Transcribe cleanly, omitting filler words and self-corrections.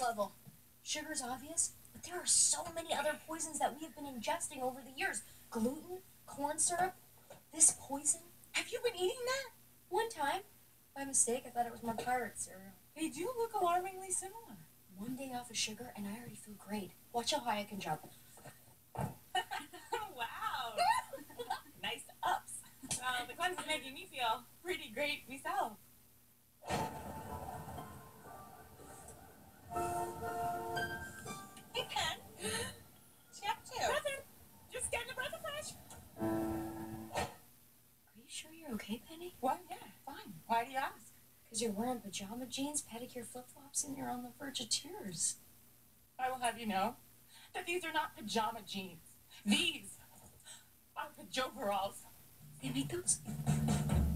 level. Sugar's obvious, but there are so many other poisons that we have been ingesting over the years. Gluten, corn syrup, this poison. Have you been eating that? One time, by mistake, I thought it was my pirate cereal. They do look alarmingly similar. One day off of sugar, and I already feel great. Watch how high I can jump. Wow. Nice ups. Well, the cleanse is making me feel pretty great myself. Hey, Pen. Chap too. Nothing. Just getting a breath of fresh. Are you sure you're okay, Penny? Well, yeah, fine. Why do you ask? Because you're wearing pajama jeans, pedicure flip-flops, and you're on the verge of tears. I will have you know that these are not pajama jeans. These are pajoveralls. They make those?